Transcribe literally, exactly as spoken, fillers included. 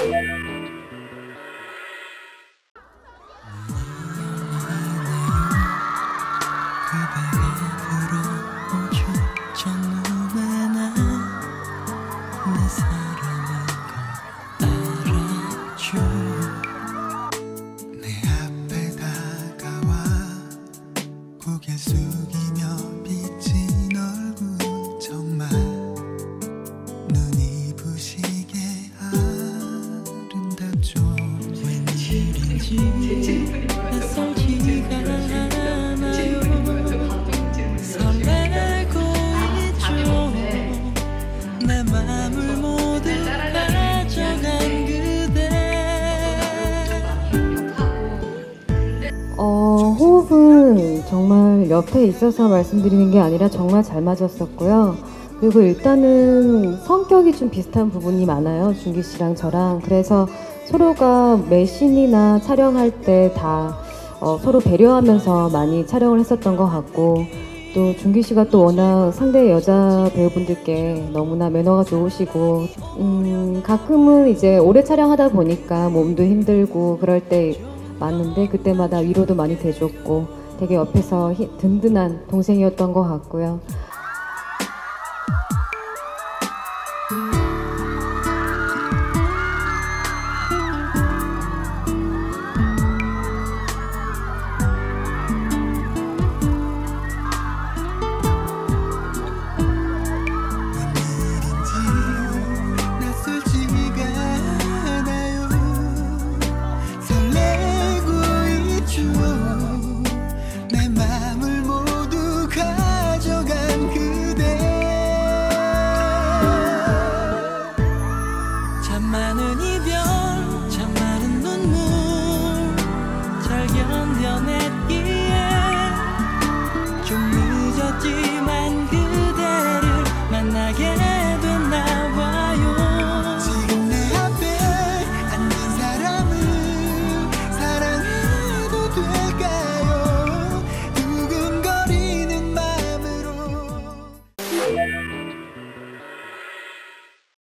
어, 호흡은 정말 옆에 있어서 말씀드리는 게 아니라 정말 잘 맞았었고요. 그리고 일단은 성격이 좀 비슷한 부분이 많아요. 준기 씨랑 저랑. 그래서 서로가 매 씬이나 촬영할 때 다 어, 서로 배려하면서 많이 촬영을 했었던 것 같고, 또 준기 씨가 또 워낙 상대 여자 배우분들께 너무나 매너가 좋으시고, 음, 가끔은 이제 오래 촬영하다 보니까 몸도 힘들고 그럴 때 많은데 그때마다 위로도 많이 돼줬고 되게 옆에서 히, 든든한 동생이었던 것 같고요. 많은 이별